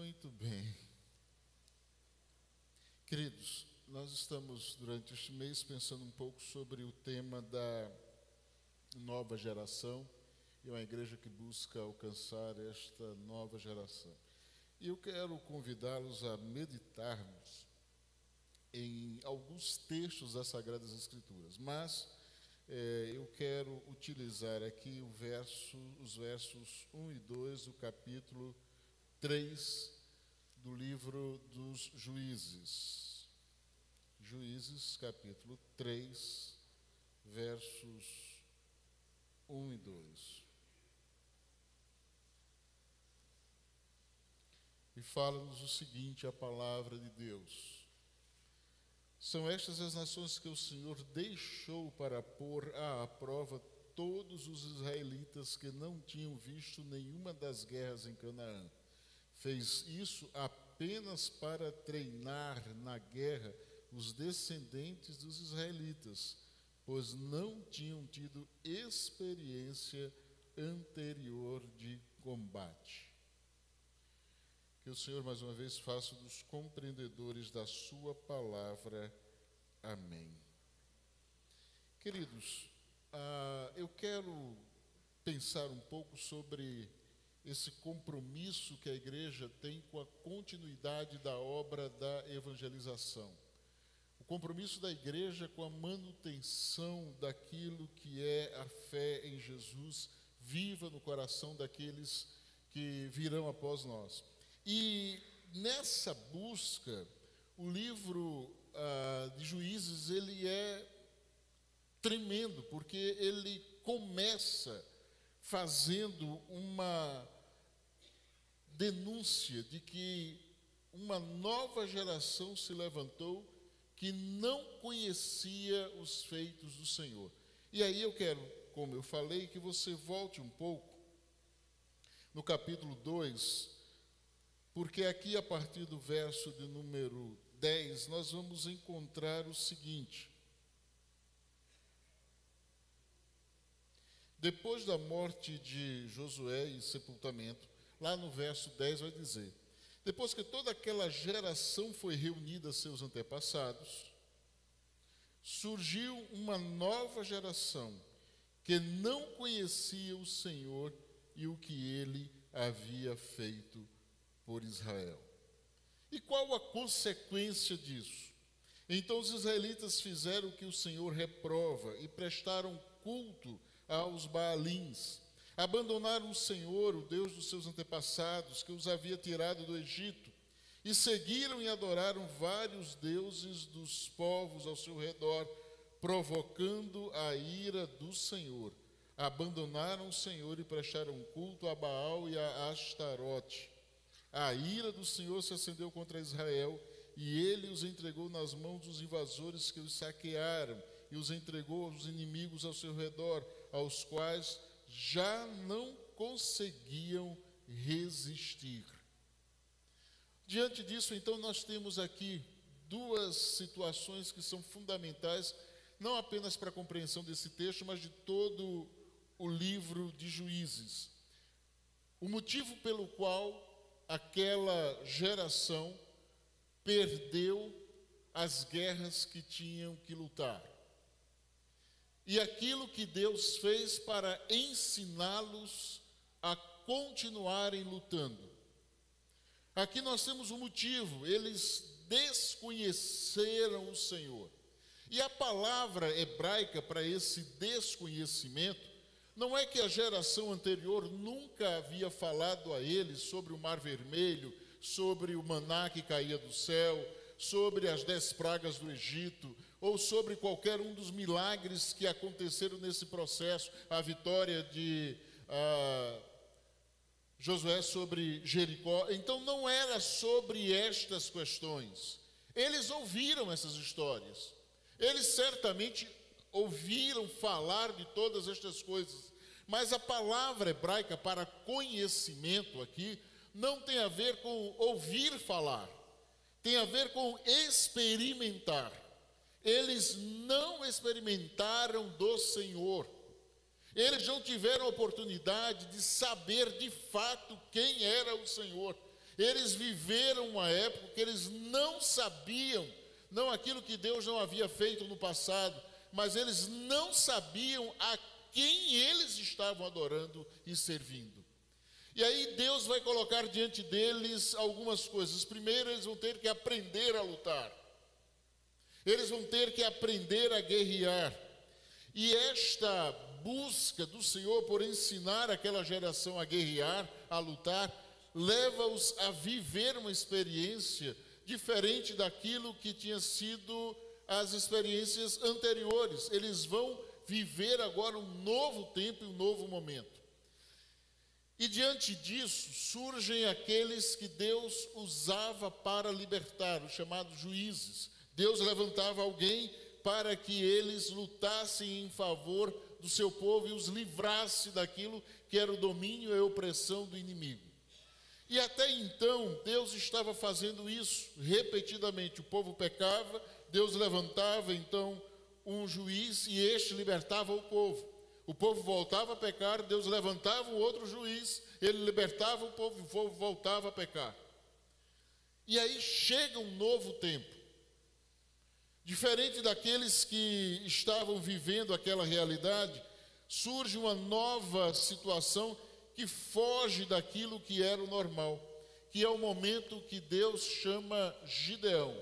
Muito bem. Queridos, nós estamos durante este mês pensando um pouco sobre o tema da nova geração e uma igreja que busca alcançar esta nova geração. E eu quero convidá-los a meditarmos em alguns textos das Sagradas Escrituras, mas eu quero utilizar aqui os versos 1 e 2 do capítulo 3 do livro dos Juízes. Juízes, capítulo 3, versos 1 e 2. E fala-nos o seguinte, a palavra de Deus. São estas as nações que o Senhor deixou para pôr à prova todos os israelitas que não tinham visto nenhuma das guerras em Canaã. Fez isso apenas para treinar na guerra os descendentes dos israelitas, pois não tinham tido experiência anterior de combate. Que o Senhor mais uma vez faça dos compreendedores da sua palavra. Amém. Queridos, eu quero pensar um pouco sobre esse compromisso que a igreja tem com a continuidade da obra da evangelização. O compromisso da igreja com a manutenção daquilo que é a fé em Jesus viva no coração daqueles que virão após nós. E nessa busca, o livro de Juízes, ele é tremendo, porque ele começa fazendo uma denúncia de que uma nova geração se levantou que não conhecia os feitos do Senhor. E aí eu quero, como eu falei, que você volte um pouco no capítulo 2, porque aqui a partir do verso de número 10, nós vamos encontrar o seguinte. Depois da morte de Josué e sepultamento, lá no verso 10 vai dizer: depois que toda aquela geração foi reunida a seus antepassados, surgiu uma nova geração que não conhecia o Senhor e o que ele havia feito por Israel. E qual a consequência disso? Então os israelitas fizeram o que o Senhor reprova e prestaram culto aos Baalins. Abandonaram o Senhor, o Deus dos seus antepassados, que os havia tirado do Egito, e seguiram e adoraram vários deuses dos povos ao seu redor, provocando a ira do Senhor. Abandonaram o Senhor e prestaram culto a Baal e a Astarote. A ira do Senhor se acendeu contra Israel, e ele os entregou nas mãos dos invasores que os saquearam, e os entregou aos inimigos ao seu redor, aos quais já não conseguiam resistir. Diante disso, então, nós temos aqui duas situações que são fundamentais, não apenas para a compreensão desse texto, mas de todo o livro de Juízes. O motivo pelo qual aquela geração perdeu as guerras que tinham que lutar. E aquilo que Deus fez para ensiná-los a continuarem lutando. Aqui nós temos um motivo: eles desconheceram o Senhor. E a palavra hebraica para esse desconhecimento não é que a geração anterior nunca havia falado a eles sobre o Mar Vermelho, sobre o maná que caía do céu, sobre as 10 pragas do Egito, ou sobre qualquer um dos milagres que aconteceram nesse processo, a vitória de Josué sobre Jericó. Então não era sobre estas questões. Eles ouviram essas histórias. Eles certamente ouviram falar de todas estas coisas. Mas a palavra hebraica para conhecimento aqui não tem a ver com ouvir falar. Tem a ver com experimentar. Eles não experimentaram do Senhor. Eles não tiveram a oportunidade de saber de fato quem era o Senhor. Eles viveram uma época que eles não sabiam, não aquilo que Deus não havia feito no passado, mas eles não sabiam a quem eles estavam adorando e servindo. E aí Deus vai colocar diante deles algumas coisas. Primeiro, eles vão ter que aprender a lutar. Eles vão ter que aprender a guerrear. E esta busca do Senhor por ensinar aquela geração a guerrear, a lutar, leva-os a viver uma experiência diferente daquilo que tinha sido as experiências anteriores. Eles vão viver agora um novo tempo e um novo momento. E diante disso, surgem aqueles que Deus usava para libertar, os chamados juízes. Deus levantava alguém para que eles lutassem em favor do seu povo e os livrasse daquilo que era o domínio e a opressão do inimigo. E até então, Deus estava fazendo isso repetidamente. O povo pecava, Deus levantava então um juiz e este libertava o povo. O povo voltava a pecar, Deus levantava um outro juiz, ele libertava o povo voltava a pecar. E aí chega um novo tempo. Diferente daqueles que estavam vivendo aquela realidade, surge uma nova situação que foge daquilo que era o normal, que é o momento que Deus chama Gideão.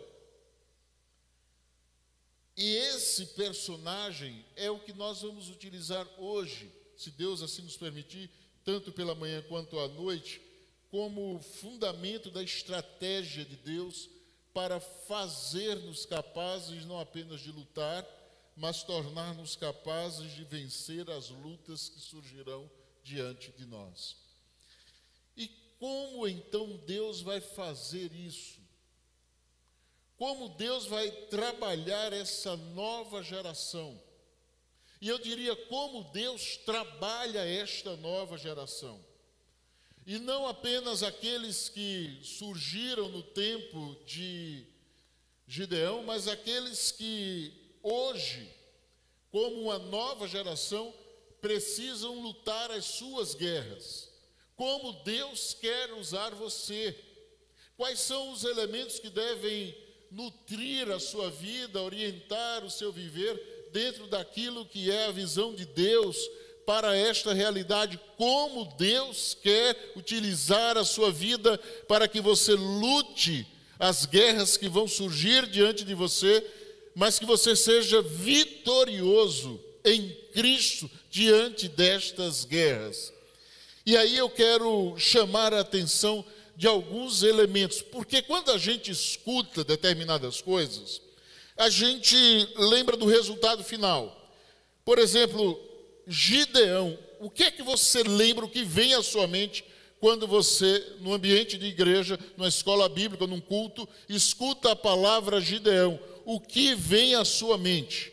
E esse personagem é o que nós vamos utilizar hoje, se Deus assim nos permitir, tanto pela manhã quanto à noite, como fundamento da estratégia de Deus para fazer-nos capazes não apenas de lutar, mas tornar-nos capazes de vencer as lutas que surgirão diante de nós. E como então Deus vai fazer isso? Como Deus vai trabalhar essa nova geração? E eu diria, como Deus trabalha esta nova geração? E não apenas aqueles que surgiram no tempo de Gideão, mas aqueles que hoje, como uma nova geração, precisam lutar as suas guerras. Como Deus quer usar você? Quais são os elementos que devem nutrir a sua vida, orientar o seu viver dentro daquilo que é a visão de Deus para esta realidade? Como Deus quer utilizar a sua vida para que você lute as guerras que vão surgir diante de você, mas que você seja vitorioso em Cristo diante destas guerras. E aí eu quero chamar a atenção de alguns elementos, porque quando a gente escuta determinadas coisas, a gente lembra do resultado final. Por exemplo, Gideão, o que é que você lembra, o que vem à sua mente quando você, no ambiente de igreja, numa escola bíblica, num culto, escuta a palavra Gideão? O que vem à sua mente?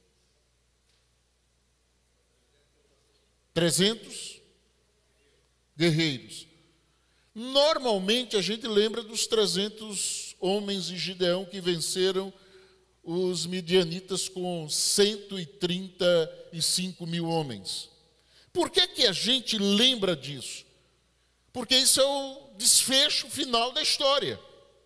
300 guerreiros. Normalmente a gente lembra dos 300 homens de Gideão que venceram os midianitas com 135 mil homens. Por que que a gente lembra disso? Porque isso é o desfecho final da história.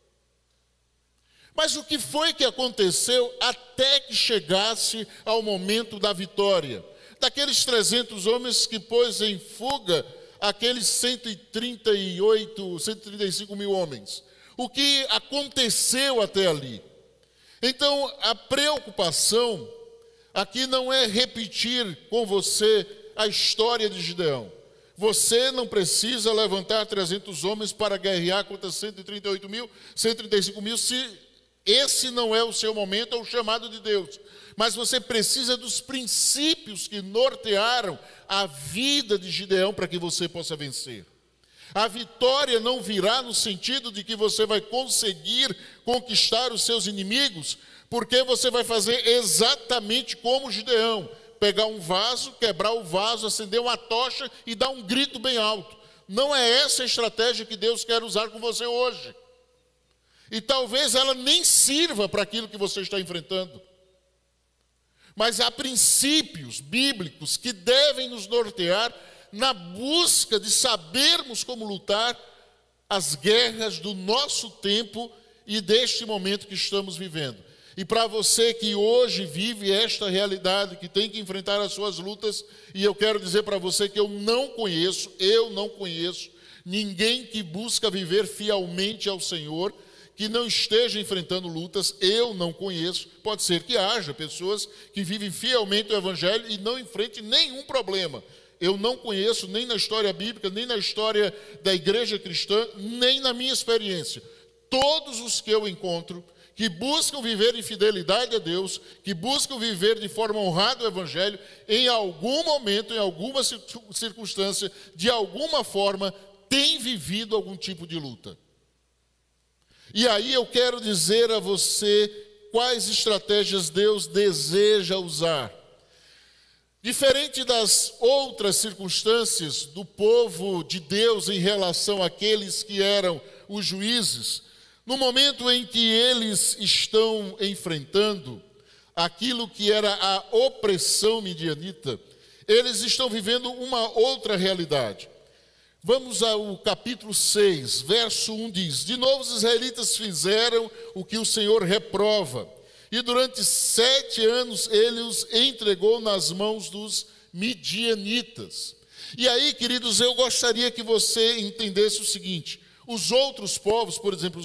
Mas o que foi que aconteceu até que chegasse ao momento da vitória? Daqueles 300 homens que pôs em fuga aqueles 135 mil homens. O que aconteceu até ali? Então, a preocupação aqui não é repetir com você a história de Gideão. Você não precisa levantar 300 homens para guerrear contra 135 mil, se esse não é o seu momento, é o chamado de Deus. Mas você precisa dos princípios que nortearam a vida de Gideão para que você possa vencer. A vitória não virá no sentido de que você vai conseguir conquistar os seus inimigos, porque você vai fazer exatamente como Gideão: pegar um vaso, quebrar o vaso, acender uma tocha e dar um grito bem alto. Não é essa a estratégia que Deus quer usar com você hoje. E talvez ela nem sirva para aquilo que você está enfrentando. Mas há princípios bíblicos que devem nos nortear na busca de sabermos como lutar as guerras do nosso tempo e deste momento que estamos vivendo. E para você que hoje vive esta realidade, que tem que enfrentar as suas lutas, e eu quero dizer para você que eu não conheço ninguém que busca viver fielmente ao Senhor, que não esteja enfrentando lutas. Eu não conheço. Pode ser que haja pessoas que vivem fielmente o Evangelho e não enfrentem nenhum problema. Eu não conheço, nem na história bíblica, nem na história da igreja cristã, nem na minha experiência. Todos os que eu encontro, que buscam viver em fidelidade a Deus, que buscam viver de forma honrada o Evangelho, em algum momento, em alguma circunstância, de alguma forma, têm vivido algum tipo de luta. E aí eu quero dizer a você quais estratégias Deus deseja usar. Diferente das outras circunstâncias do povo de Deus em relação àqueles que eram os juízes, no momento em que eles estão enfrentando aquilo que era a opressão midianita, eles estão vivendo uma outra realidade. Vamos ao capítulo 6, verso 1 diz: de novo os israelitas fizeram o que o Senhor reprova, e durante 7 anos ele os entregou nas mãos dos midianitas. E aí, queridos, eu gostaria que você entendesse o seguinte: os outros povos, por exemplo,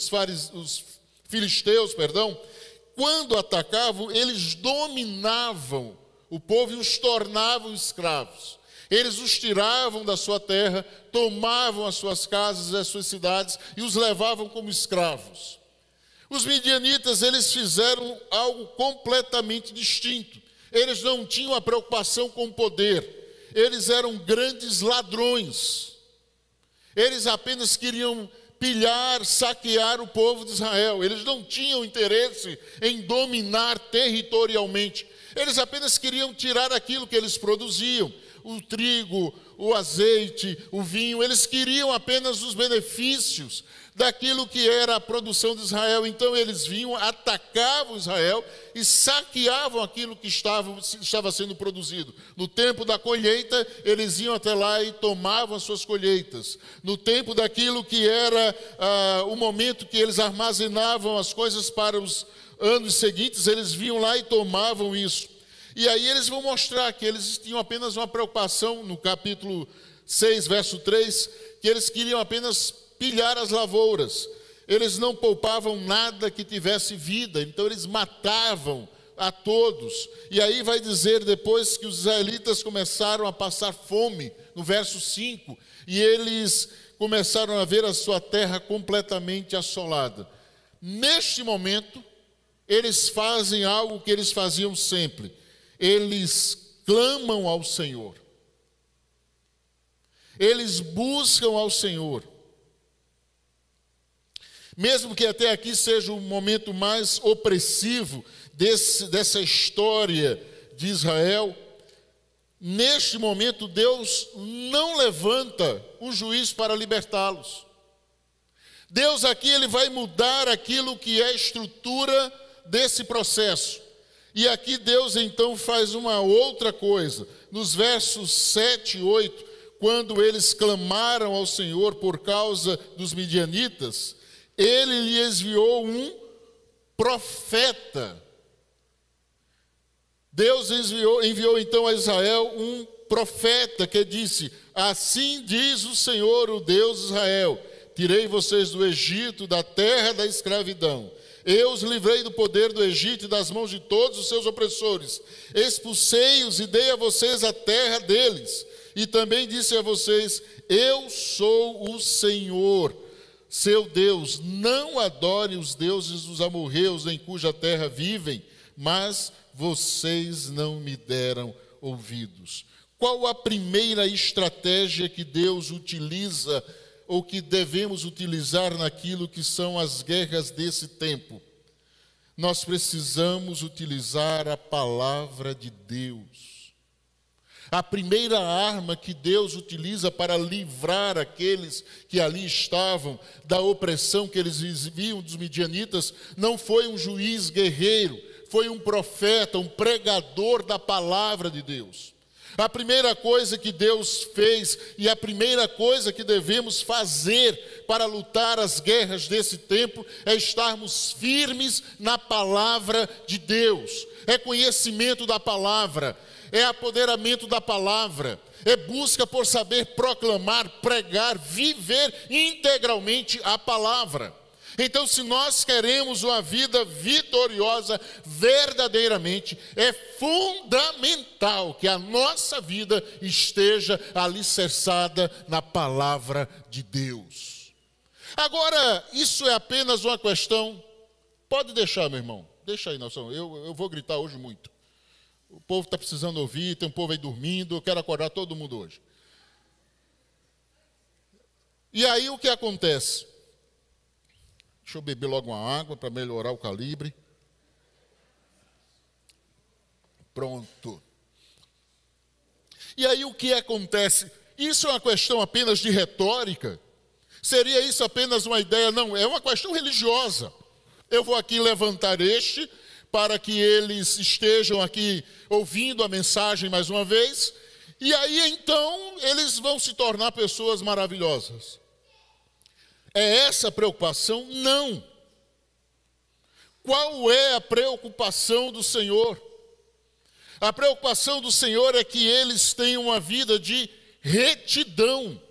os filisteus, quando atacavam, eles dominavam o povo e os tornavam escravos. Eles os tiravam da sua terra, tomavam as suas casas, as suas cidades e os levavam como escravos. Os midianitas, eles fizeram algo completamente distinto. Eles não tinham a preocupação com o poder. Eles eram grandes ladrões. Eles apenas queriam pilhar, saquear o povo de Israel. Eles não tinham interesse em dominar territorialmente. Eles apenas queriam tirar aquilo que eles produziam. O trigo, o azeite, o vinho, eles queriam apenas os benefícios daquilo que era a produção de Israel. Então eles vinham, atacavam Israel e saqueavam aquilo que estava sendo produzido. No tempo da colheita, eles iam até lá e tomavam as suas colheitas. No tempo daquilo que era o momento que eles armazenavam as coisas para os anos seguintes, eles vinham lá e tomavam isso. E aí eles vão mostrar que eles tinham apenas uma preocupação, no capítulo 6, verso 3, que eles queriam apenas pilhar as lavouras. Eles não poupavam nada que tivesse vida, então eles matavam a todos. E aí vai dizer depois que os israelitas começaram a passar fome, no verso 5, e eles começaram a ver a sua terra completamente assolada. Neste momento, eles fazem algo que eles faziam sempre. Eles clamam ao Senhor. Eles buscam ao Senhor. Mesmo que até aqui seja o momento mais opressivo dessa história de Israel, neste momento Deus não levanta um juiz para libertá-los. Deus aqui ele vai mudar aquilo que é a estrutura desse processo. E aqui Deus então faz uma outra coisa. Nos versos 7 e 8, quando eles clamaram ao Senhor por causa dos midianitas, ele lhes enviou um profeta. Deus enviou então a Israel um profeta que disse: assim diz o Senhor, o Deus de Israel, tirei vocês do Egito, da terra da escravidão. Eu os livrei do poder do Egito e das mãos de todos os seus opressores. Expulsei-os e dei a vocês a terra deles. E também disse a vocês: eu sou o Senhor, seu Deus. Não adore os deuses dos amorreus em cuja terra vivem, mas vocês não me deram ouvidos. Qual a primeira estratégia que Deus utiliza ou que devemos utilizar naquilo que são as guerras desse tempo? Nós precisamos utilizar a palavra de Deus. A primeira arma que Deus utiliza para livrar aqueles que ali estavam da opressão que eles viviam dos midianitas não foi um juiz guerreiro, foi um profeta, um pregador da palavra de Deus. A primeira coisa que Deus fez e a primeira coisa que devemos fazer para lutar as guerras desse tempo é estarmos firmes na palavra de Deus. É conhecimento da palavra, é apoderamento da palavra, é busca por saber proclamar, pregar, viver integralmente a palavra. Então, se nós queremos uma vida vitoriosa verdadeiramente, é fundamental que a nossa vida esteja alicerçada na palavra de Deus. Agora, isso é apenas uma questão... Pode deixar, meu irmão. Deixa aí, Nelson. Eu vou gritar hoje muito. O povo está precisando ouvir, tem um povo aí dormindo, eu quero acordar todo mundo hoje. E aí o que acontece? Deixa eu beber logo uma água para melhorar o calibre. Pronto. E aí o que acontece? Isso é uma questão apenas de retórica? Seria isso apenas uma ideia? Não, é uma questão religiosa. Eu vou aqui levantar para que eles estejam aqui ouvindo a mensagem mais uma vez. E aí então eles vão se tornar pessoas maravilhosas. É essa a preocupação? Não. Qual é a preocupação do Senhor? A preocupação do Senhor é que eles tenham uma vida de retidão.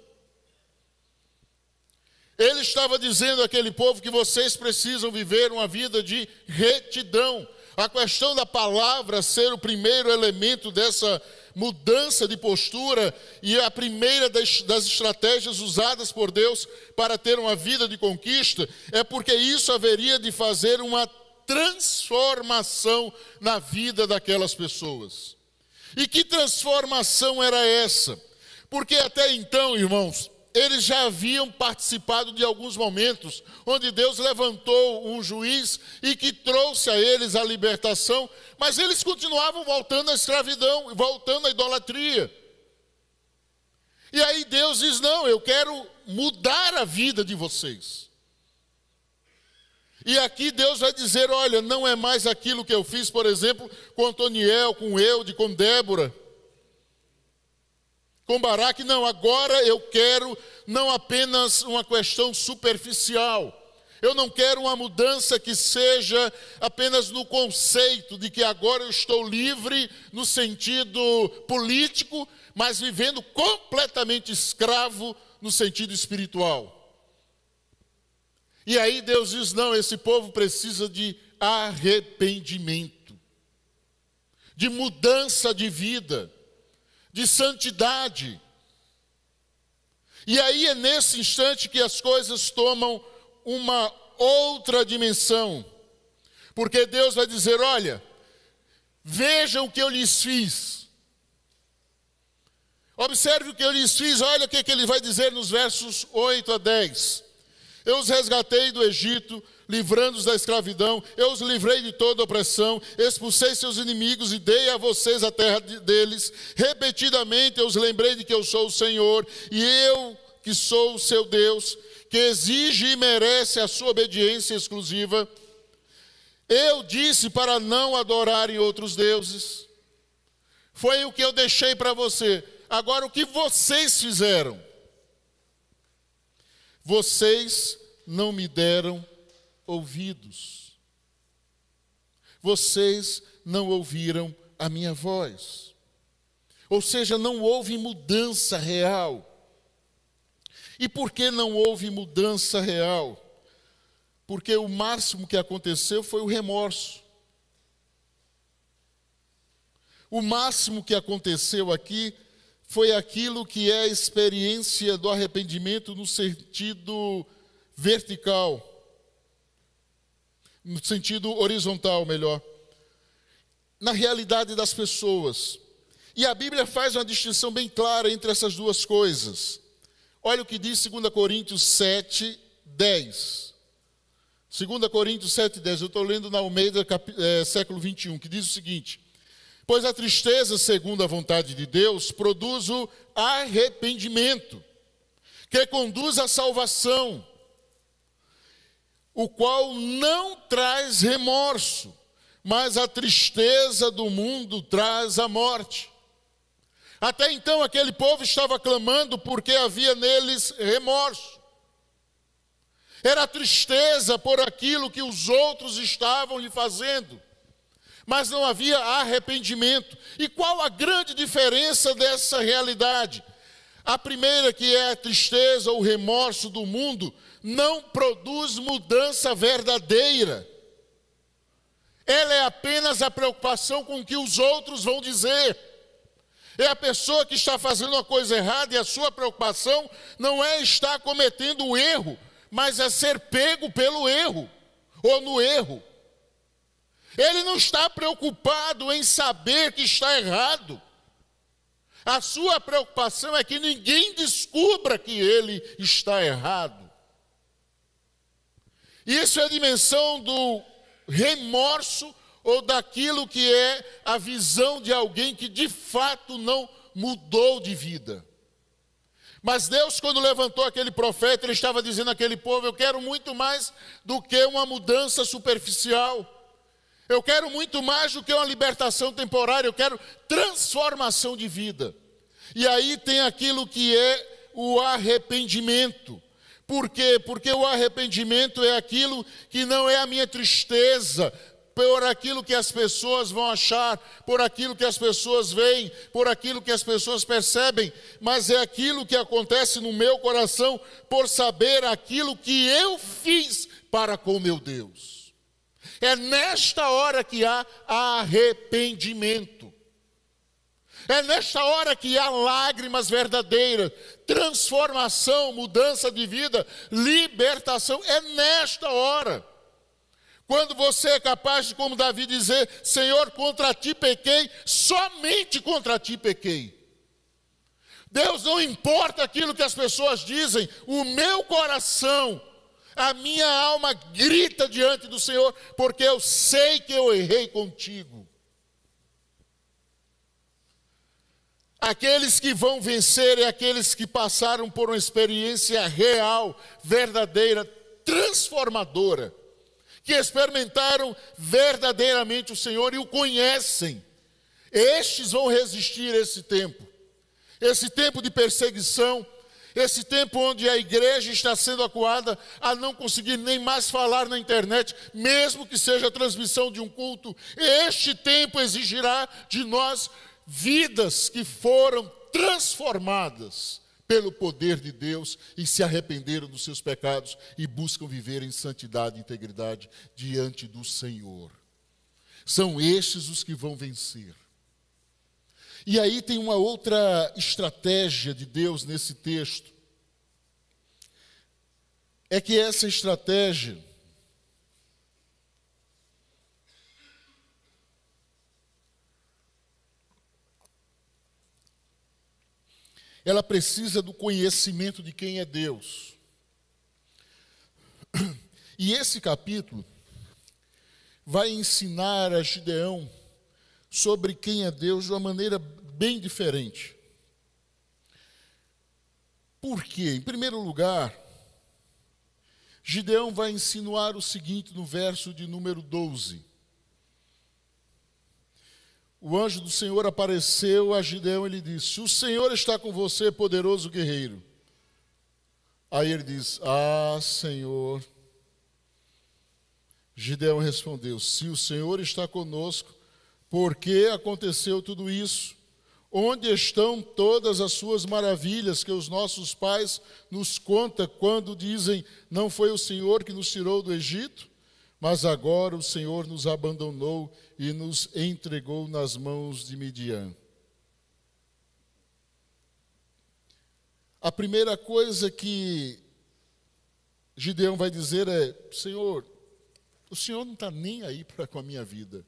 Ele estava dizendo àquele povo que vocês precisam viver uma vida de retidão. A questão da palavra ser o primeiro elemento dessa mudança de postura e a primeira das estratégias usadas por Deus para ter uma vida de conquista, é porque isso haveria de fazer uma transformação na vida daquelas pessoas. E que transformação era essa? Porque até então, irmãos, eles já haviam participado de alguns momentos onde Deus levantou um juiz e que trouxe a eles a libertação, mas eles continuavam voltando à escravidão, voltando à idolatria. E aí Deus diz, não, eu quero mudar a vida de vocês. E aqui Deus vai dizer, olha, não é mais aquilo que eu fiz, por exemplo, com Antoniel, com Eude, com Débora, com Baraque, não, agora eu quero não apenas uma questão superficial. Eu não quero uma mudança que seja apenas no conceito de que agora eu estou livre no sentido político, mas vivendo completamente escravo no sentido espiritual. E aí Deus diz, não, esse povo precisa de arrependimento, de mudança de vida, de santidade. E aí é nesse instante que as coisas tomam uma outra dimensão. Porque Deus vai dizer, olha, vejam o que eu lhes fiz. Observe o que eu lhes fiz, olha o que ele vai dizer nos versos 8 a 10. Eu os resgatei do Egito, livrando-os da escravidão, eu os livrei de toda opressão, expulsei seus inimigos e dei a vocês a terra deles. Repetidamente eu os lembrei de que eu sou o Senhor, e eu que sou o seu Deus, que exige e merece a sua obediência exclusiva. Eu disse para não adorarem outros deuses. Foi o que eu deixei para você. Agora o que vocês fizeram? Vocês não me deram ouvidos. Vocês não ouviram a minha voz. Ou seja, não houve mudança real. E por que não houve mudança real? Porque o máximo que aconteceu foi o remorso. O máximo que aconteceu aqui foi aquilo que é a experiência do arrependimento no sentido vertical, no sentido horizontal, melhor, na realidade das pessoas. E a Bíblia faz uma distinção bem clara entre essas duas coisas. Olha o que diz 2 Coríntios 7, 10. 2 Coríntios 7, 10. Eu estou lendo na Almeida, século 21, que diz o seguinte: pois a tristeza, segundo a vontade de Deus, produz o arrependimento, que conduz à salvação, o qual não traz remorso, mas a tristeza do mundo traz a morte. Até então aquele povo estava clamando porque havia neles remorso. Era tristeza por aquilo que os outros estavam lhe fazendo, mas não havia arrependimento. E qual a grande diferença dessa realidade? A primeira, que é a tristeza ou remorso do mundo, não produz mudança verdadeira. Ela é apenas a preocupação com o que os outros vão dizer. É a pessoa que está fazendo uma coisa errada e a sua preocupação não é estar cometendo o erro, mas é ser pego pelo erro, ou no erro. Ele não está preocupado em saber que está errado. A sua preocupação é que ninguém descubra que ele está errado. Isso é a dimensão do remorso ou daquilo que é a visão de alguém que de fato não mudou de vida. Mas Deus, quando levantou aquele profeta, ele estava dizendo àquele povo: eu quero muito mais do que uma mudança superficial. Eu quero muito mais do que uma libertação temporária, eu quero transformação de vida. E aí tem aquilo que é o arrependimento. Por quê? Porque o arrependimento é aquilo que não é a minha tristeza por aquilo que as pessoas vão achar, por aquilo que as pessoas veem, por aquilo que as pessoas percebem, mas é aquilo que acontece no meu coração por saber aquilo que eu fiz para com meu Deus. É nesta hora que há arrependimento. É nesta hora que há lágrimas verdadeiras, transformação, mudança de vida, libertação. É nesta hora. Quando você é capaz de, como Davi, dizer: Senhor, contra ti pequei, somente contra ti pequei. Deus, não importa aquilo que as pessoas dizem, o meu coração, a minha alma grita diante do Senhor, porque eu sei que eu errei contigo. Aqueles que vão vencer é aqueles que passaram por uma experiência real, verdadeira, transformadora, que experimentaram verdadeiramente o Senhor e o conhecem. Estes vão resistir esse tempo de perseguição, esse tempo onde a igreja está sendo acuada a não conseguir nem mais falar na internet, mesmo que seja a transmissão de um culto. Este tempo exigirá de nós vidas que foram transformadas pelo poder de Deus e se arrependeram dos seus pecados e buscam viver em santidade e integridade diante do Senhor. São estes os que vão vencer. E aí tem uma outra estratégia de Deus nesse texto. É que essa estratégia ela precisa do conhecimento de quem é Deus. E esse capítulo vai ensinar a Gideão sobre quem é Deus de uma maneira bem diferente. Por quê? Em primeiro lugar, Gideão vai insinuar o seguinte no verso de número 12. O anjo do Senhor apareceu a Gideão e lhe disse: o Senhor está com você, poderoso guerreiro. Aí ele diz: ah, Senhor. Gideão respondeu: se o Senhor está conosco, por que aconteceu tudo isso? Onde estão todas as suas maravilhas que os nossos pais nos contam quando dizem: não foi o Senhor que nos tirou do Egito? Mas agora o Senhor nos abandonou e nos entregou nas mãos de Midian. A primeira coisa que Gideão vai dizer é: Senhor, o Senhor não está nem aí com a minha vida.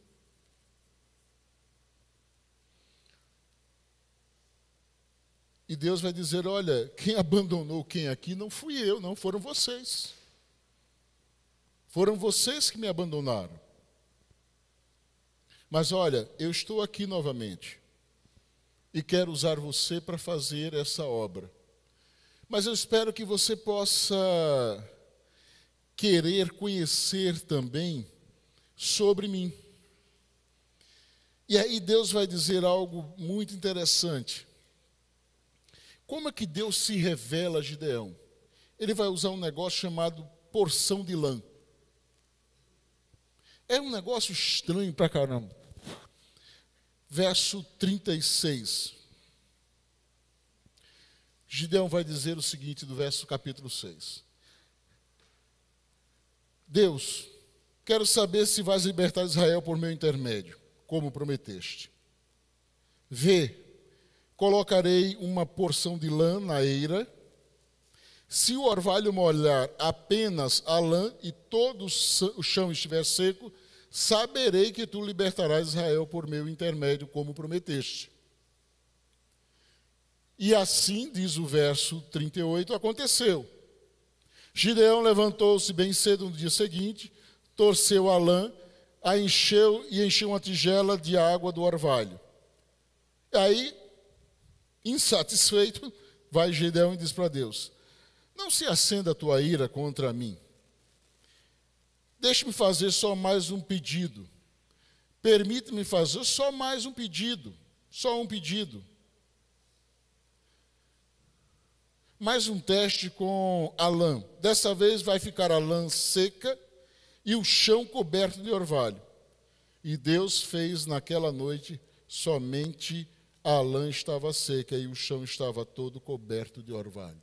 E Deus vai dizer: olha, quem abandonou quem aqui não fui eu, não, foram vocês. Foram vocês que me abandonaram. Mas olha, eu estou aqui novamente e quero usar você para fazer essa obra. Mas eu espero que você possa querer conhecer também sobre mim. E aí Deus vai dizer algo muito interessante. como é que Deus se revela a Gideão? Ele vai usar um negócio chamado porção de lã. É um negócio estranho pra caramba. Verso 36. Gideão vai dizer o seguinte do verso capítulo 6. Deus, quero saber se vais libertar Israel por meu intermédio, como prometeste. Vê, colocarei uma porção de lã na eira. Se o orvalho molhar apenas a lã e todo o chão estiver seco, saberei que tu libertarás Israel por meu intermédio, como prometeste. E assim, diz o verso 38, aconteceu. Gideão levantou-se bem cedo no dia seguinte, torceu a lã, a encheu e encheu uma tigela de água do orvalho. Aí, insatisfeito, vai Gideão e diz para Deus: não se acenda a tua ira contra mim. Deixe-me fazer só mais um pedido. Permite-me fazer só mais um pedido. Só um pedido. Mais um teste com a lã. Dessa vez vai ficar a lã seca e o chão coberto de orvalho. E Deus fez naquela noite, somente a lã estava seca e o chão estava todo coberto de orvalho.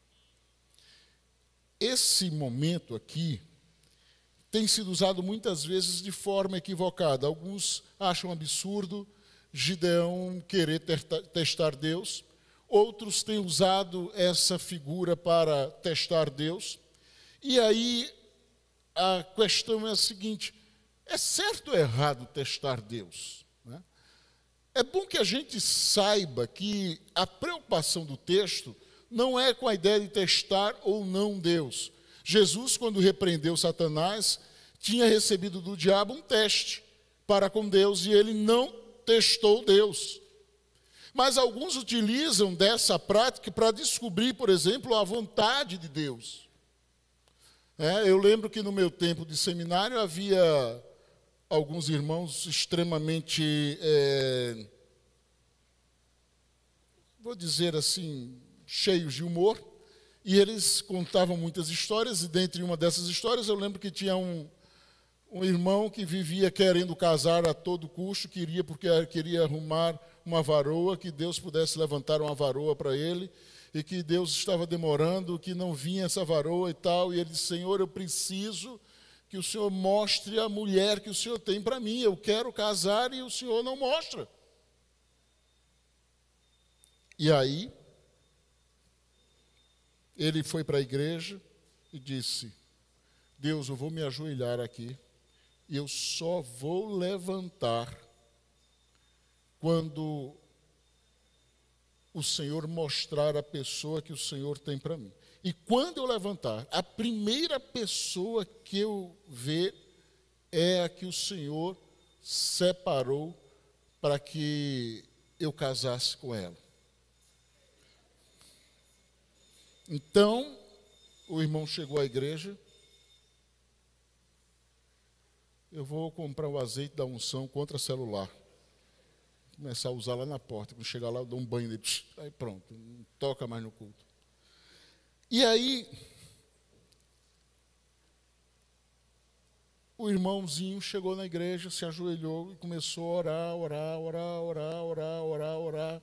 Esse momento aqui tem sido usado muitas vezes de forma equivocada. Alguns acham absurdo Gideão querer testar Deus. Outros têm usado essa figura para testar Deus. E aí a questão é a seguinte: é certo ou errado testar Deus? Né? É bom que a gente saiba que a preocupação do texto não é com a ideia de testar ou não Deus. Jesus, quando repreendeu Satanás, tinha recebido do diabo um teste para com Deus e ele não testou Deus. Mas alguns utilizam dessa prática para descobrir, por exemplo, a vontade de Deus. Eu lembro que no meu tempo de seminário havia alguns irmãos extremamente, vou dizer assim, cheios de humor, e eles contavam muitas histórias, e dentre uma dessas histórias eu lembro que tinha um irmão que vivia querendo casar a todo custo, porque queria arrumar uma varoa, que Deus pudesse levantar uma varoa para ele, e que Deus estava demorando, que não vinha essa varoa e tal, e ele disse: Senhor, eu preciso que o Senhor mostre a mulher que o Senhor tem para mim, eu quero casar e o Senhor não mostra. E aí, ele foi para a igreja e disse: Deus, eu vou me ajoelhar aqui e eu só vou levantar quando o Senhor mostrar a pessoa que o Senhor tem para mim. E quando eu levantar, a primeira pessoa que eu ver é a que o Senhor separou para que eu casasse com ela. Então, o irmão chegou à igreja. Eu vou comprar o azeite da unção contra celular. Começar a usar lá na porta. Quando chegar lá, eu dou um banho nele. Aí pronto, não toca mais no culto. E aí, o irmãozinho chegou na igreja, se ajoelhou e começou a orar.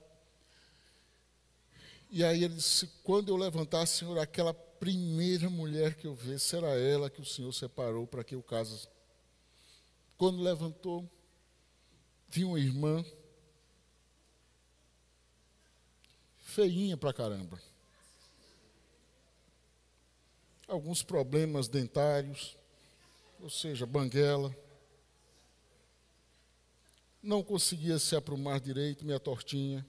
E aí ele disse: quando eu levantar, Senhor, aquela primeira mulher que eu ver, será ela que o Senhor separou para que eu case. Quando levantou, viu uma irmã, feinha pra caramba. Alguns problemas dentários, ou seja, banguela. Não conseguia se aprumar direito, meia tortinha.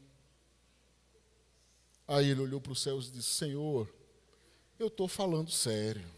Aí ele olhou para os céus e disse: Senhor, eu estou falando sério.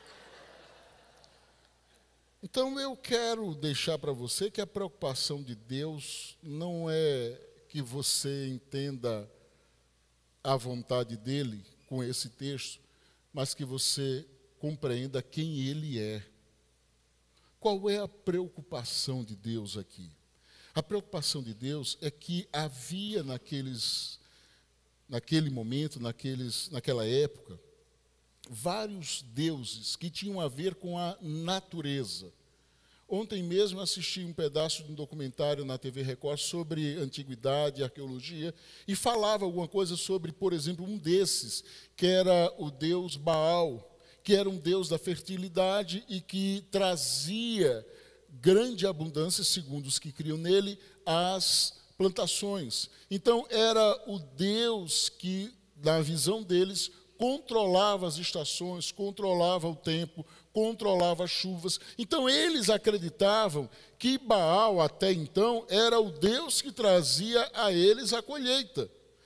Então eu quero deixar para você que a preocupação de Deus não é que você entenda a vontade dele com esse texto, mas que você compreenda quem ele é. Qual é a preocupação de Deus aqui? A preocupação de Deus é que havia naquele momento, naquela época, vários deuses que tinham a ver com a natureza. Ontem mesmo assisti um pedaço de um documentário na TV Record sobre antiguidade e arqueologia e falava alguma coisa sobre, por exemplo, um desses, que era o deus Baal, que era um deus da fertilidade e que trazia grande abundância, segundo os que criam nele, às plantações. Então, era o Deus que, na visão deles, controlava as estações, controlava o tempo, controlava as chuvas. Então, eles acreditavam que Baal, até então, era o Deus que trazia a eles a colheita.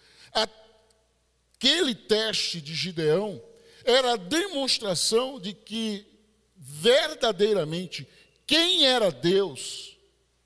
Aquele teste de Gideão era a demonstração de que, verdadeiramente, quem era Deus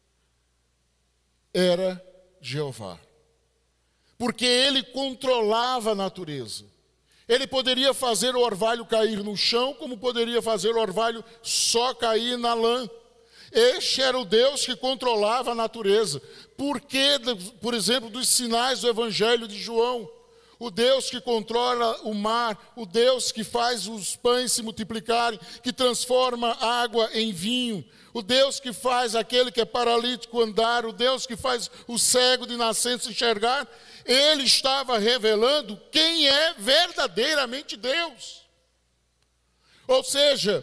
era Jeová. Porque ele controlava a natureza. Ele poderia fazer o orvalho cair no chão, como poderia fazer o orvalho só cair na lã. Este era o Deus que controlava a natureza. Por exemplo, dos sinais do Evangelho de João. O Deus que controla o mar, o Deus que faz os pães se multiplicarem, que transforma água em vinho, o Deus que faz aquele que é paralítico andar, o Deus que faz o cego de nascença enxergar, ele estava revelando quem é verdadeiramente Deus. Ou seja,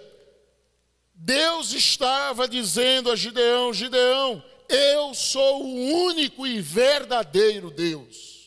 Deus estava dizendo a Gideão: Gideão, eu sou o único e verdadeiro Deus.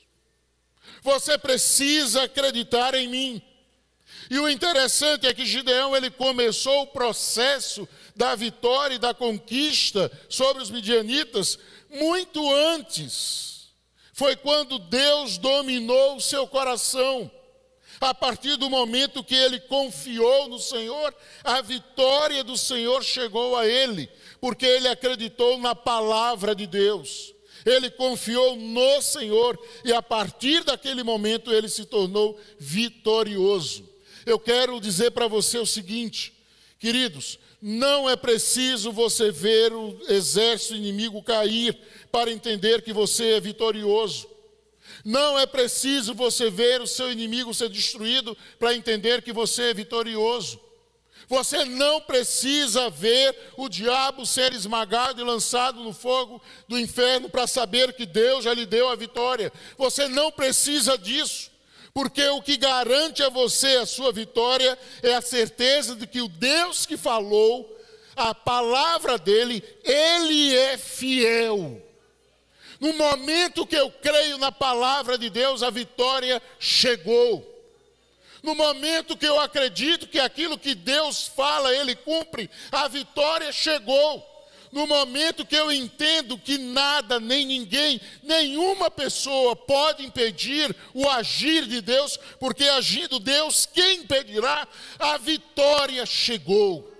Você precisa acreditar em mim. E o interessante é que Gideão, ele começou o processo da vitória e da conquista sobre os midianitas muito antes. Foi quando Deus dominou o seu coração. A partir do momento que ele confiou no Senhor, a vitória do Senhor chegou a ele, porque ele acreditou na palavra de Deus. Ele confiou no Senhor e a partir daquele momento ele se tornou vitorioso. Eu quero dizer para você o seguinte, queridos, não é preciso você ver o exército inimigo cair para entender que você é vitorioso. Não é preciso você ver o seu inimigo ser destruído para entender que você é vitorioso. Você não precisa ver o diabo ser esmagado e lançado no fogo do inferno para saber que Deus já lhe deu a vitória. Você não precisa disso, porque o que garante a você a sua vitória é a certeza de que o Deus que falou, a palavra dele, ele é fiel. No momento que eu creio na palavra de Deus, a vitória chegou. No momento que eu acredito que aquilo que Deus fala, Ele cumpre, a vitória chegou. No momento que eu entendo que nada, nem ninguém, nenhuma pessoa pode impedir o agir de Deus, porque agindo Deus, quem impedirá? A vitória chegou.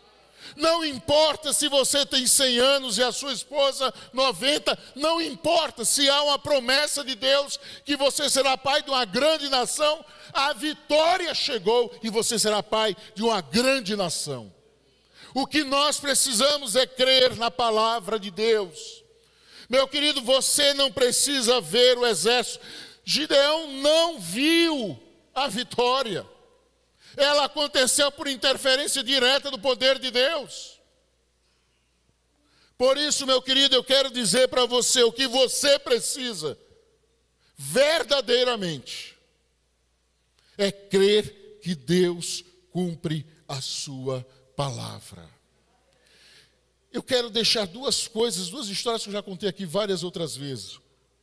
Não importa se você tem 100 anos e a sua esposa 90, não importa se há uma promessa de Deus que você será pai de uma grande nação, a vitória chegou e você será pai de uma grande nação. O que nós precisamos é crer na palavra de Deus. Meu querido, você não precisa ver o exército. Gideão não viu a vitória. Ela aconteceu por interferência direta do poder de Deus. Por isso, meu querido, eu quero dizer para você o que você precisa verdadeiramente é crer que Deus cumpre a sua palavra. Eu quero deixar duas histórias que eu já contei aqui várias outras vezes,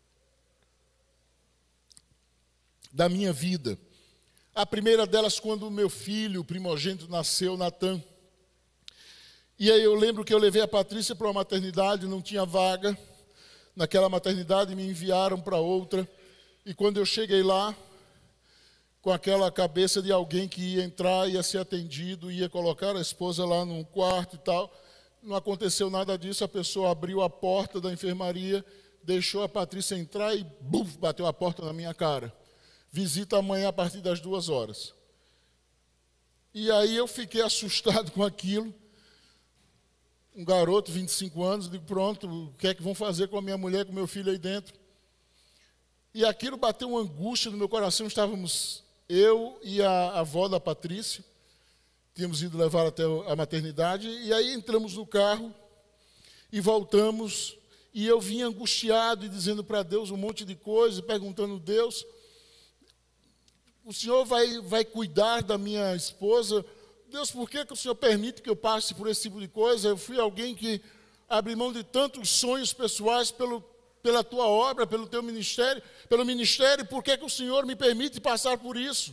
da minha vida. A primeira delas, quando o meu filho, o primogênito, nasceu, Natan. E aí eu lembro que eu levei a Patrícia para uma maternidade, não tinha vaga. Naquela maternidade me enviaram para outra. E quando eu cheguei lá, com aquela cabeça de alguém que ia entrar, ia ser atendido, ia colocar a esposa lá num quarto e tal, não aconteceu nada disso. A pessoa abriu a porta da enfermaria, deixou a Patrícia entrar e buf, bateu a porta na minha cara. Visita amanhã a partir das 2h. E aí eu fiquei assustado com aquilo. Um garoto, 25 anos, digo, pronto, o que é que vão fazer com a minha mulher, com o meu filho aí dentro? E aquilo bateu uma angústia no meu coração. Estávamos eu e a avó da Patrícia, tínhamos ido levar até a maternidade, e aí entramos no carro e voltamos, e eu vim angustiado e dizendo para Deus um monte de coisa, perguntando: Deus, o Senhor vai cuidar da minha esposa? Deus, por que o Senhor permite que eu passe por esse tipo de coisa? Eu fui alguém que abre mão de tantos sonhos pessoais pela tua obra, pelo teu ministério, por que o Senhor me permite passar por isso?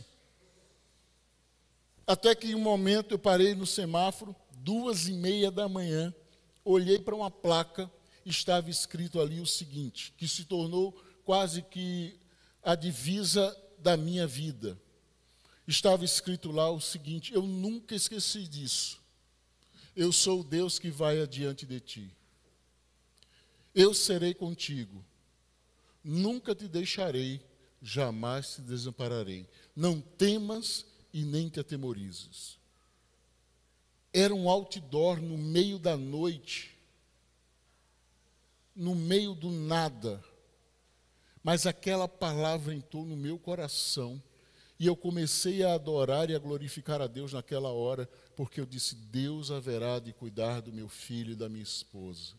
Até que em um momento eu parei no semáforo, 2h30 da manhã, olhei para uma placa, estava escrito ali o seguinte, que se tornou quase que a divisa da minha vida. Estava escrito lá o seguinte: eu nunca esqueci disso. Eu sou o Deus que vai adiante de ti. Eu serei contigo. Nunca te deixarei, jamais te desampararei. Não temas e nem te atemorizes. Era um outdoor no meio da noite, no meio do nada, mas aquela palavra entrou no meu coração, e eu comecei a adorar e a glorificar a Deus naquela hora, porque eu disse: Deus haverá de cuidar do meu filho e da minha esposa.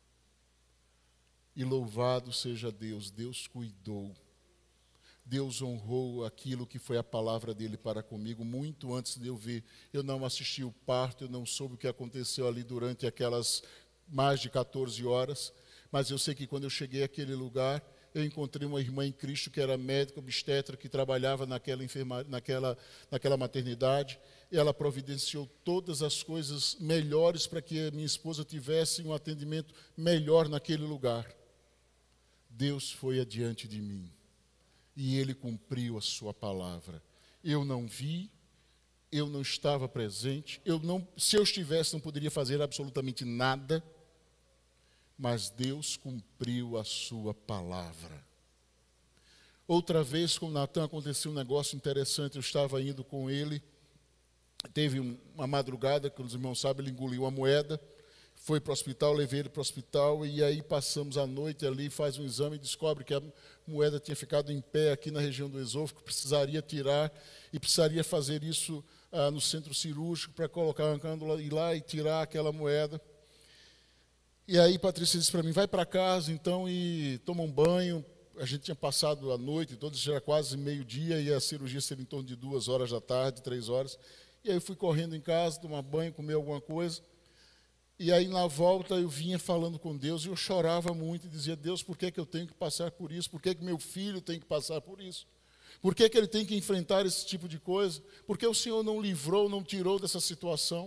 E louvado seja Deus, Deus cuidou. Deus honrou aquilo que foi a palavra dele para comigo, muito antes de eu ver. Eu não assisti o parto, eu não soube o que aconteceu ali durante aquelas mais de 14 horas, mas eu sei que quando eu cheguei àquele lugar, eu encontrei uma irmã em Cristo que era médica obstetra, que trabalhava naquela maternidade, e ela providenciou todas as coisas melhores para que a minha esposa tivesse um atendimento melhor naquele lugar. Deus foi adiante de mim. E Ele cumpriu a sua palavra. Eu não vi, eu não estava presente, se eu estivesse não poderia fazer absolutamente nada, mas Deus cumpriu a sua palavra. Outra vez com Natan aconteceu um negócio interessante. Eu estava indo com ele, teve uma madrugada, que os irmãos sabem, ele engoliu uma moeda, foi para o hospital, levei ele para o hospital, e aí passamos a noite ali, faz um exame e descobre que a moeda tinha ficado em pé aqui na região do esôfago, precisaria tirar, e precisaria fazer isso no centro cirúrgico, para colocar uma cânula, ir lá e tirar aquela moeda. E aí Patrícia disse para mim: vai para casa então e toma um banho. A gente tinha passado a noite, todos já era quase meio-dia, e a cirurgia seria em torno de 2 horas da tarde, 3 horas. E aí eu fui correndo em casa, tomar banho, comer alguma coisa. E aí, na volta, eu vinha falando com Deus, e eu chorava muito, e dizia: Deus, por que eu tenho que passar por isso? Por que meu filho tem que passar por isso? Por que ele tem que enfrentar esse tipo de coisa? Por que o Senhor não livrou, não tirou dessa situação?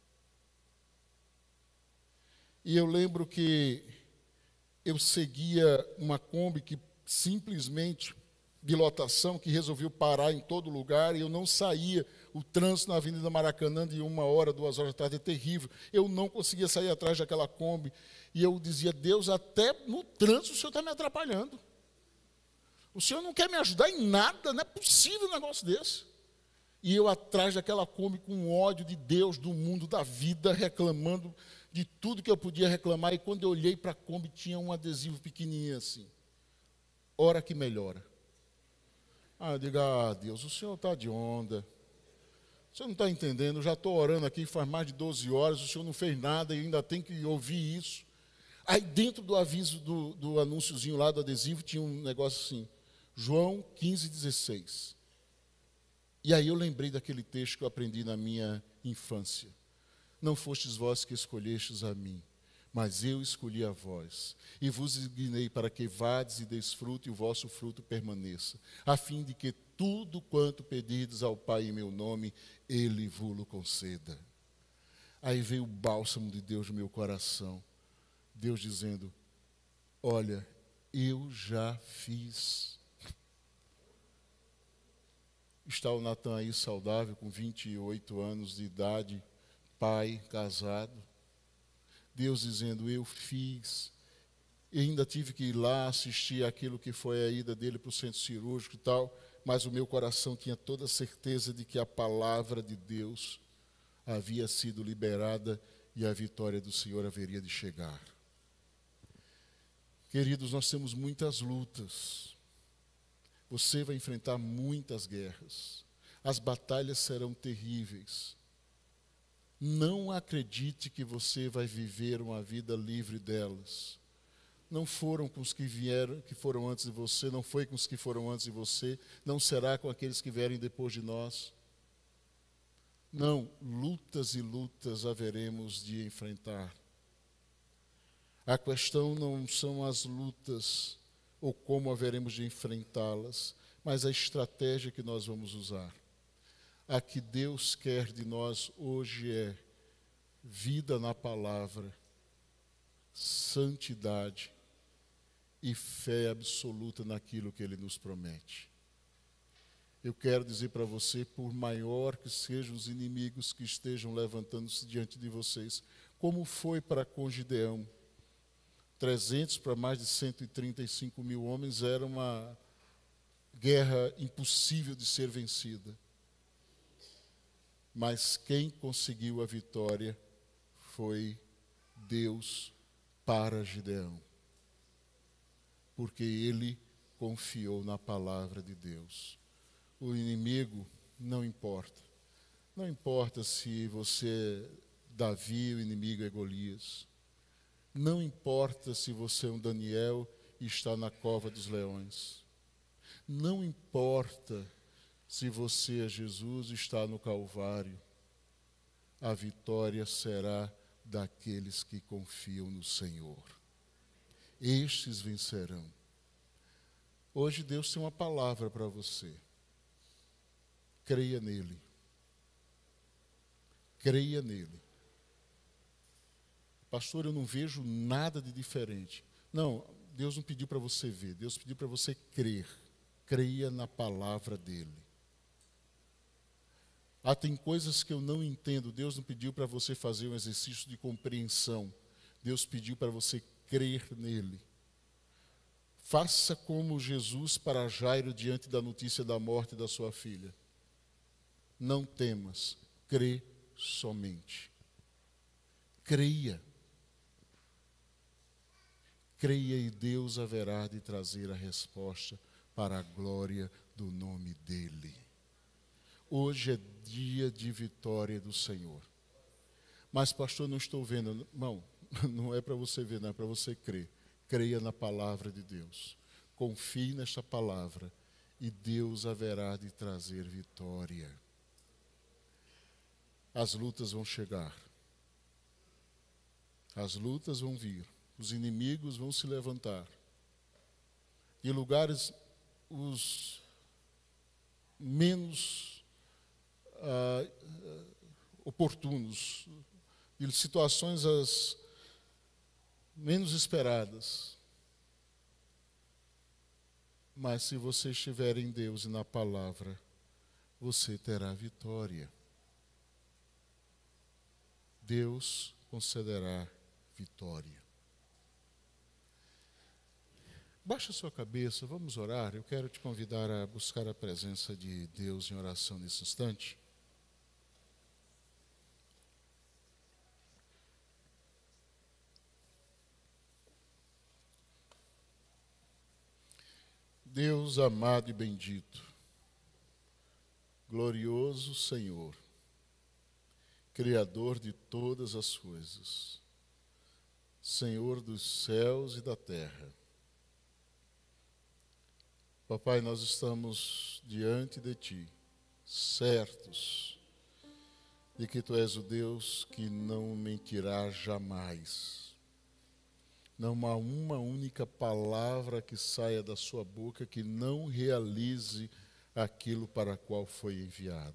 E eu lembro que eu seguia uma Kombi que simplesmente, de lotação, que resolveu parar em todo lugar, e eu não saía. O trânsito na Avenida Maracanã de 1 hora, 2 horas da tarde é terrível. Eu não conseguia sair atrás daquela Kombi. E eu dizia: Deus, até no trânsito o Senhor está me atrapalhando. O Senhor não quer me ajudar em nada, não é possível um negócio desse. E eu atrás daquela Kombi com ódio de Deus, do mundo, da vida, reclamando de tudo que eu podia reclamar. E quando eu olhei para a Kombi, tinha um adesivo pequenininho assim: hora que melhora. Eu digo: Deus, o Senhor está de onda. O Senhor não está entendendo, eu já estou orando aqui faz mais de 12 horas, o Senhor não fez nada e ainda tem que ouvir isso. Aí dentro do aviso, do anúnciozinho lá do adesivo, tinha um negócio assim: João 15,16. E aí eu lembrei daquele texto que eu aprendi na minha infância: não fostes vós que escolhestes a mim, mas eu escolhi a vós, e vos designei para que vades e deis fruto, e o vosso fruto permaneça, a fim de que tudo quanto pedirdes ao Pai em meu nome, Ele vos conceda. Aí veio o bálsamo de Deus no meu coração, Deus dizendo: olha, eu já fiz. Está o Natan aí saudável, com 28 anos de idade, pai, casado. Deus dizendo: eu fiz. E ainda tive que ir lá assistir aquilo que foi a ida dele para o centro cirúrgico e tal, mas o meu coração tinha toda a certeza de que a palavra de Deus havia sido liberada e a vitória do Senhor haveria de chegar. Queridos, nós temos muitas lutas. Você vai enfrentar muitas guerras. As batalhas serão terríveis. Não acredite que você vai viver uma vida livre delas. Não foram com os que vieram, que foram antes de você, não foi com os que foram antes de você, não será com aqueles que vierem depois de nós. Não, lutas e lutas haveremos de enfrentar. A questão não são as lutas ou como haveremos de enfrentá-las, mas a estratégia que nós vamos usar. A que Deus quer de nós hoje é vida na palavra, santidade e fé absoluta naquilo que Ele nos promete. Eu quero dizer para você, por maior que sejam os inimigos que estejam levantando-se diante de vocês, como foi para com Gideão, 300 para mais de 135 mil homens, era uma guerra impossível de ser vencida. Mas quem conseguiu a vitória foi Deus para Gideão. Porque ele confiou na palavra de Deus. O inimigo não importa. Não importa se você é Davi, o inimigo é Golias. Não importa se você é um Daniel e está na cova dos leões. Não importa se você é Jesus e está no Calvário. A vitória será daqueles que confiam no Senhor. Estes vencerão. Hoje Deus tem uma palavra para você. Creia nele. Creia nele. Pastor, eu não vejo nada de diferente. Não, Deus não pediu para você ver, Deus pediu para você crer. Creia na palavra dele. Tem coisas que eu não entendo, Deus não pediu para você fazer um exercício de compreensão. Deus pediu para você crer nele. Faça como Jesus para Jairo diante da notícia da morte da sua filha. Não temas, crê somente. Creia. Creia e Deus haverá de trazer a resposta para a glória do nome dEle. Hoje é dia de vitória do Senhor. Mas, pastor, não estou vendo. Não, não é para você ver, não é para você crer. Creia na palavra de Deus. Confie nesta palavra e Deus haverá de trazer vitória. As lutas vão chegar. As lutas vão vir. Os inimigos vão se levantar. De lugares os menos oportunos, de situações as menos esperadas. Mas se você estiver em Deus e na palavra, você terá vitória. Deus concederá vitória. Baixa sua cabeça, vamos orar. Eu quero te convidar a buscar a presença de Deus em oração nesse instante. Deus amado e bendito, glorioso Senhor, Criador de todas as coisas, Senhor dos céus e da terra. Papai, nós estamos diante de Ti, certos de que Tu és o Deus que não mentirá jamais. Não há uma única palavra que saia da sua boca que não realize aquilo para a qual foi enviado.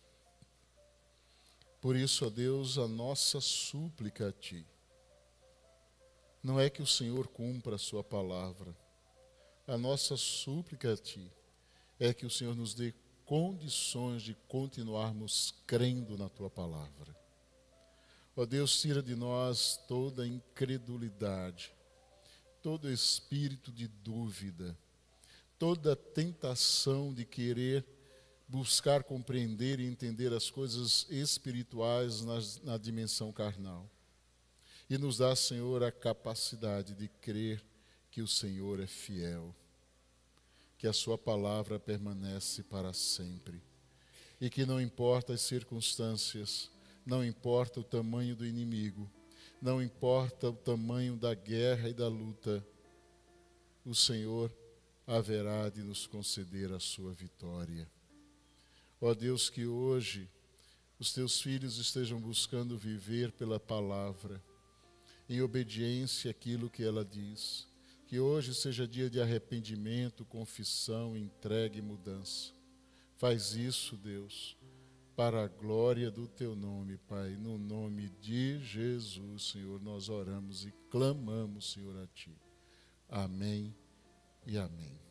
Por isso, ó Deus, a nossa súplica a Ti não é que o Senhor cumpra a sua palavra. A nossa súplica a Ti é que o Senhor nos dê condições de continuarmos crendo na Tua palavra. Ó Deus, tira de nós toda a incredulidade, todo espírito de dúvida, toda a tentação de querer buscar compreender e entender as coisas espirituais na dimensão carnal. E nos dá, Senhor, a capacidade de crer que o Senhor é fiel, que a sua palavra permanece para sempre. E que não importa as circunstâncias, não importa o tamanho do inimigo, não importa o tamanho da guerra e da luta, o Senhor haverá de nos conceder a sua vitória. Ó Deus, que hoje os teus filhos estejam buscando viver pela palavra, em obediência àquilo que ela diz. Que hoje seja dia de arrependimento, confissão, entrega e mudança. Faz isso, Deus, para a glória do teu nome, Pai. No nome de Jesus, Senhor, nós oramos e clamamos, Senhor, a ti. Amém e amém.